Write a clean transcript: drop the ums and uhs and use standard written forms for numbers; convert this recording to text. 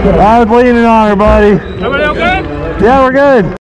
I was leaning on her, buddy. Everybody okay? Yeah, we're good.